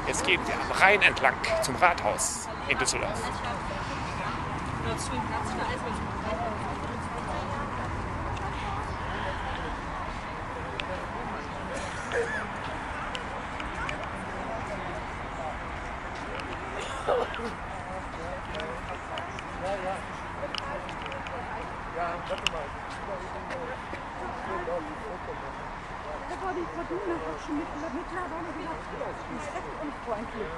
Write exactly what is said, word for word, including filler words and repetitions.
Jetzt gehen wir am Rhein entlang zum Rathaus in Düsseldorf. Ja, warte mal. Da war die Verdiener schon mittlerweile wieder respekt und freundlich.